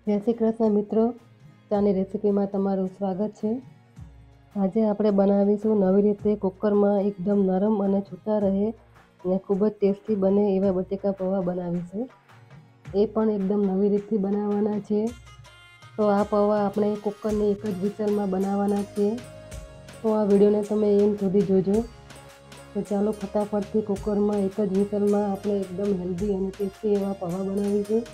જય શ્રી કૃષ્ણ મિત્રો, ચાની રેસીપીમાં તમારું સ્વાગત છે। આજે આપણે બનાવીશું નવી રીતે કુકરમાં એકદમ નરમ અને છૂટા રહે અને ખૂબ જ ટેસ્ટી બને એવા બટેકા પૌવા બનાવીશું। એ પણ એકદમ નવી રીતથી બનાવવાના છે। તો આ પૌવા આપણે કુકરની એક જ વિસલમાં બનાવવાના છે। તો આ વિડીયોને તમે એન્ડ સુધી જોજો। તો ચાલો ફટાફટથી કુકરમાં એક જ વિસલમાં આપણે એકદમ હેલ્ધી અને ટેસ્ટી એવા પૌવા બનાવીશું।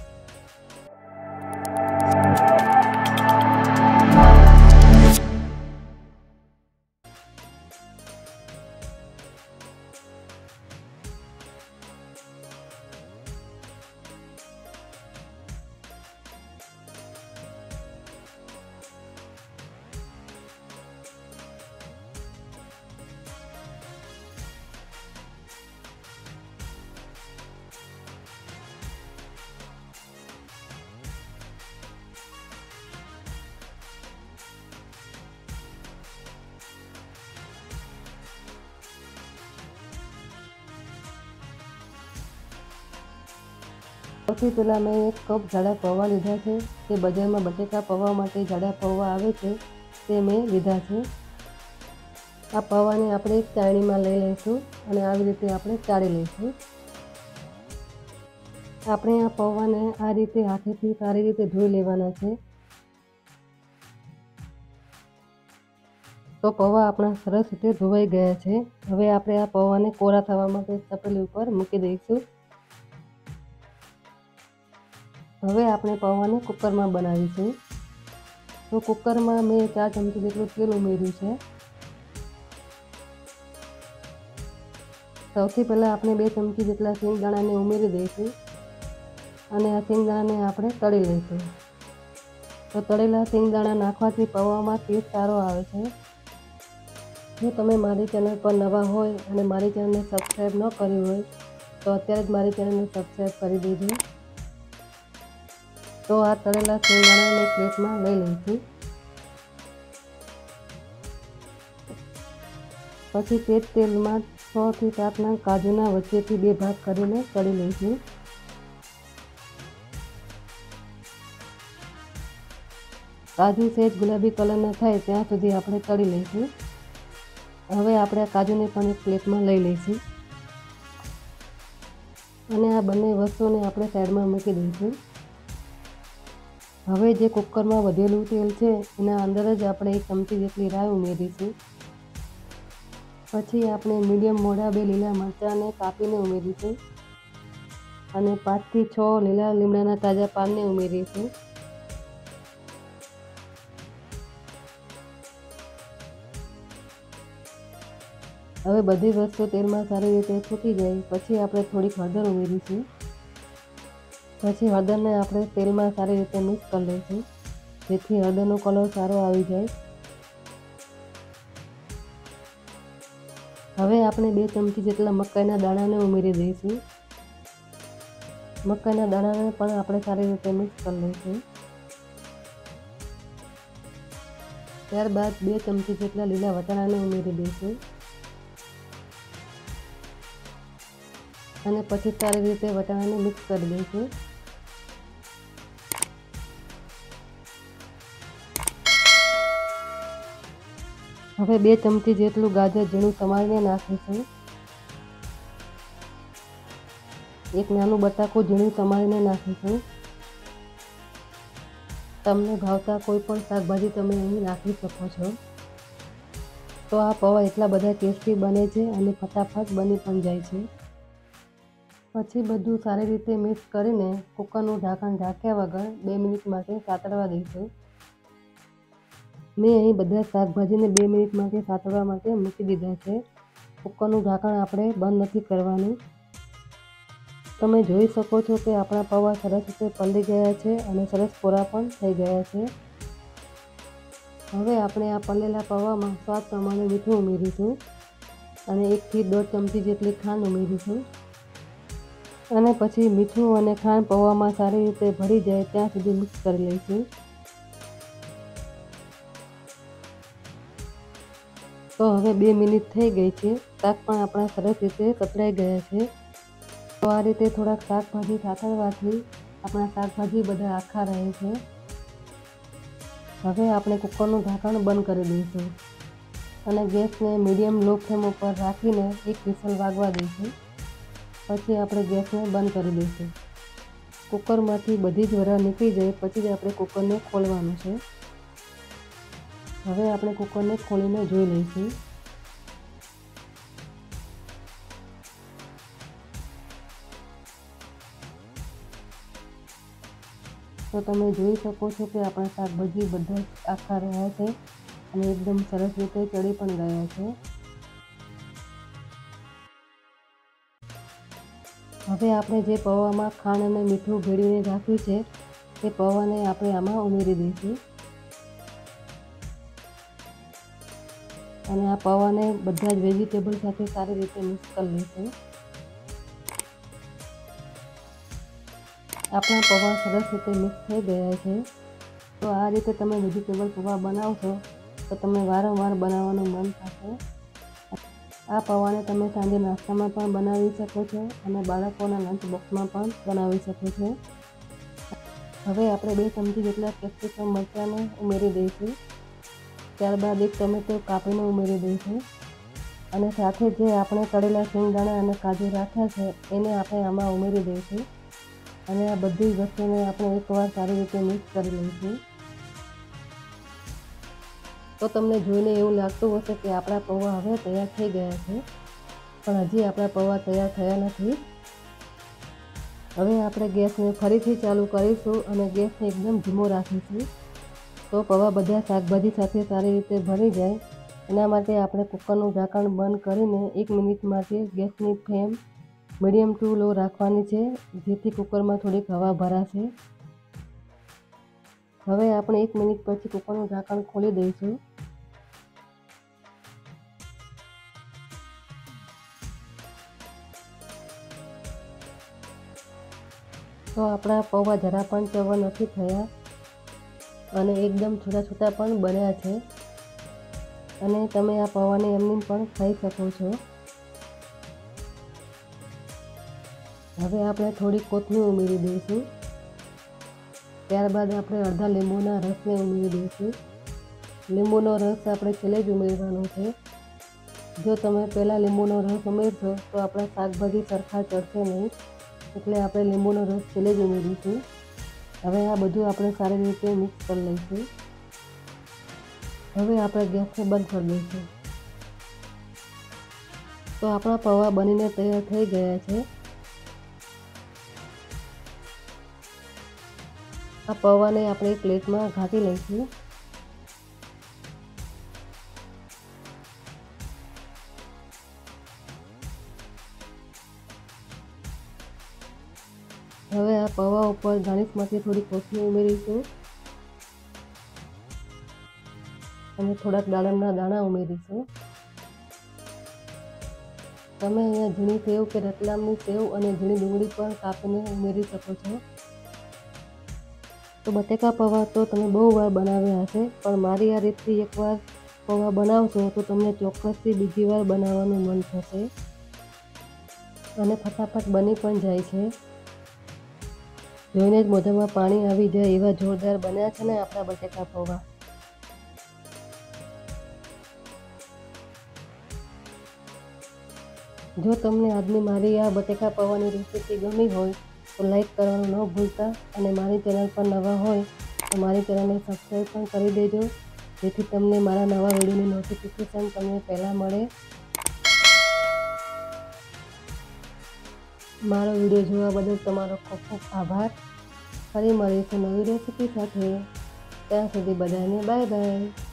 સૌથી પહેલાં મેં 1 કપ જાડા પૌવા લીધા છે। તે બજારમાં બટેકા પૌવા માટે જાડા પૌવા આવે છે તે મેં લીધા છે। આ પૌવાને આપણે એક ચાળણીમાં લઈ લઈશું અને આવી રીતે આપણે ચાળી લઈશું। આપણે આ પૌવાને આ રીતે હાથેથી સારી રીતે ધોઈ લેવાના છે। તો પૌવા આપણા સરસ રીતે ધોવાઈ ગયા છે। હવે આપણે આ પૌવાને કોરા થવા માટે તપેલી ઉપર મૂકી દઈશું। હવે આપણે પૌવાને કુકરમાં બનાવીશું। તો કુકરમાં મેં 4 ચમચી જેટલું તેલ ઉમેર્યું છે। સૌથી પહેલાં આપણે 2 ચમચી જેટલા સિંગદાણાને ઉમેરી દઈશું અને આ સિંગદાણાને આપણે તળી લઈશું। તો તળેલા સિંગદાણા નાખવાથી પૌવામાં ટેસ્ટ સારો આવે છે। જો તમે મારી ચેનલ પર નવા હોય અને મારી ચેનલને સબસ્ક્રાઈબ ન કરી હોય તો અત્યારે જ મારી ચેનલને સબસ્ક્રાઈબ કરી દેજો। તો આ તળેલા સિંગદાણાને પ્લેટમાં લઈ લઈશું। પછી તે જ તેલમાં 6 થી 7 નંગ કાજુના વચ્ચેથી 2 ભાગ કરીને તળી લઈશું। કાજુ સહેજ ગુલાબી કલરના થાય ત્યાં સુધી આપણે તળી લઈશું। હવે આપણે આ કાજુને પણ એક પ્લેટમાં લઈ લઈશું અને આ બંને વસ્તુઓને આપણે સાઈડમાં મૂકી દઈશું। હવે જે કુકરમાં વધેલું તેલ છે એના અંદર જ આપણે 1 ચમચી જેટલી રાઈ ઉમેરીશું। પછી આપણે મીડિયમ મોટા 2 લીલા મરચાંને કાપીને ઉમેરીશું અને 5 થી 6 લીલા લીમડાના તાજા પાનને ઉમેરીશું। હવે બધી વસ્તુ તેલમાં સારી રીતે ફૂટી જાય પછી આપણે થોડીક હળદર ઉમેરીશું। પછી હળદરને આપણે તેલમાં સારી રીતે મિક્સ કરી લઈશું જેથી હળદરનો કલર સારો આવી જાય। હવે આપણે 2 ચમચી જેટલા મકાઈના દાણાને ઉમેરી દઈશું। મકાઈના દાણાને પણ આપણે સારી રીતે મિક્સ કરી લઈશું। ત્યારબાદ 2 ચમચી જેટલા લીલા વટાણાને ઉમેરી દઈશું અને પછી સારી રીતે વટાણાને મિક્સ કરી દઈશું। હવે 2 ચમચી જેટલું ગાજર ઝીણું સમારીને નાખીશું। 1 નાનું બટાકું ઝીણું સમારીને નાખીશું। તમને ભાવતા કોઈ પણ શાકભાજી તમે અહીં નાખી શકો છો। તો આ પૌવા એટલા બધા ટેસ્ટી બને છે અને ફટાફટ બની પણ જાય છે। પછી બધું સારી રીતે મિક્સ કરીને કુકરનું ઢાંકણ ઢાંક્યા વગર 2 મિનિટ માટે સાતળવા દઈશું। મેં અહીં બધા શાકભાજીને 2 મિનિટ માટે સાતળવા માટે મૂકી દીધા છે। કુકરનું ઢાંકણ આપણે બંધ નથી કરવાનું। તમે જોઈ શકો છો કે આપણા પૌવા સરસ રીતે પલળી ગયા છે અને સરસ કોરા પણ થઈ ગયા છે। હવે આપણે આ પલળેલા પૌવામાં સ્વાદ પ્રમાણે મીઠું ઉમેરીશું અને 1 થી 1.5 ચમચી જેટલી ખાંડ ઉમેરીશું અને પછી મીઠું અને ખાંડ પૌવામાં સારી રીતે ભળી જાય ત્યાં સુધી મિક્સ કરી લઈશું। તો હવે 2 મિનિટ થઈ ગઈ છે। શાક પણ આપણા સરસ રીતે સતળાઈ ગયા છે। તો આ રીતે થોડાક શાકભાજી સાતળવાથી આપણા શાકભાજી બધા આખા રહે છે। હવે આપણે કુકરનું ઢાંકણ બંધ કરી દઈશું અને ગેસને મીડિયમ લો ફ્લેમ ઉપર રાખીને એક વિસલ વાગવા દઈશું। પછી આપણે ગેસને બંધ કરી દઈશું। કુકરમાંથી બધી જ વરાળ નીકળી જાય પછી જ આપણે કુકરને ખોલવાનું છે। હવે આપણે કુકરને ખોલીને જોઈ લઈશું। તો તમે જોઈ શકો છો કે આપણા શાકભાજી બધા આખા રહ્યા છે અને એકદમ સરસ રીતે ચડી પણ ગયા છે। હવે આપણે જે પૌવામાં ખાંડ અને મીઠું ભેળવીને રાખ્યું છે તે પૌવાને આપણે આમાં ઉમેરી દઈશું અને આ પૌવાને બધા જ વેજીટેબલ સાથે સારી રીતે મિક્સ કરી લઈશું। આપણા પૌવા સરસ રીતે મિક્સ થઈ ગયા છે। તો આ રીતે તમે વેજીટેબલ પૌવા બનાવશો તો તમને વારંવાર બનાવવાનું મન થશે। આ પૌવાને તમે સાંજે નાસ્તામાં પણ બનાવી શકો છો અને બાળકોના લંચ બોક્સમાં પણ બનાવી શકો છો। હવે આપણે 2 ચમચી જેટલા કેપ્સિકમ મરચાંને ઉમેરી દઈશું। ત્યારબાદ 1 ટમેટો કાપીને ઉમેરી દઈશું અને સાથે જે આપણે તળેલા શિંગદાણા અને કાજુ રાખ્યા છે એને આપણે આમાં ઉમેરી દઈશું અને આ બધી વસ્તુને આપણે એકવાર સારી રીતે મિક્સ કરી લઈશું। તો તમને જોઈને એવું લાગતું હશે કે આપણા પૌવા હવે તૈયાર થઈ ગયા છે, પણ હજી આપણા પૌવા તૈયાર થયા નથી। હવે આપણે ગેસને ફરીથી ચાલુ કરીશું અને ગેસને એકદમ ધીમો રાખીશું તો પૌવા બધા શાકભાજી સાથે સારી રીતે ભળી જાય। એના માટે આપણે કુકરનું ઢાંકણ બંધ કરીને 1 મિનિટ માટે ગેસની ફ્લેમ મીડિયમ ટુ લો રાખવાની છે જેથી કુકરમાં થોડીક હવા ભરાશે। હવે આપણે 1 મિનિટ પછી કુકરનું ઢાંકણ ખોલી દઈશું। તો આપણા પૌવા જરા પણ ચવડ નથી થયા અને એકદમ છૂટા છૂટા પણ બન્યા છે અને તમે આ પૌવાને એમની પણ ખાઈ શકો છો। હવે આપણે થોડી કોથમીર ઉમેરી દઈશું। ત્યારબાદ આપણે અડધા લીંબુના રસને ઉમેરી દઈશું। લીંબુનો રસ આપણે છેલ્લે જ ઉમેરવાનો છે। જો તમે પહેલાં લીંબુનો રસ ઉમેરશો તો આપણા શાકભાજી સરખા ચડશે નહીં, એટલે આપણે લીંબુનો રસ છેલ્લે જ ઉમેરીશું। હવે આ બધું આપણે સારી રીતે મિક્સ કરી લઈશું। હવે આપણે ગેસને બંધ કરી દઈશું। તો આપણા પૌવા બનીને તૈયાર થઈ ગયા છે। આ પૌવાને આપણે એક પ્લેટમાં ઢાંકી લઈશું। હવે આ પૌવા ઉપર ગાર્નિશમાંથી થોડી કોથમીર ઉમેરીશું અને થોડાક દાડમના દાણા ઉમેરીશું। તમે અહીંયા ઝીણી સેવ કે રતલામની સેવ અને ઝીણી ડુંગળી પણ કાપીને ઉમેરી શકો છો। તો બટેકા પૌવા તો તમે બહુ વાર બનાવ્યા હશે, પણ મારી આ રીતથી એકવાર પૌવા બનાવશો તો તમને ચોક્કસથી બીજી વાર બનાવવાનું મન થશે અને ફટાફટ બની પણ જાય છે। જોઈને જ મોઢામાં પાણી આવી જાય એવા જોરદાર બન્યા છે ને આપણા બટેકા પૌવા। જો તમને આજની મારી આ બટેકા પૌવાની રેસીપી ગમી હોય તો લાઈક કરવાનું ન ભૂલતા અને મારી ચેનલ પર નવા હોય તો મારી ચેનલને સબસ્ક્રાઈબ પણ કરી દેજો જેથી તમને મારા નવા વિડીયોની નોટિફિકેશન તમને પહેલાં મળે। મારો વિડીયો જોવા બદલ તમારો ખૂબ ખૂબ આભાર। ફરી મળીશું નવી રેસીપી સાથે, ત્યાં સુધી બધાને બાય બાય।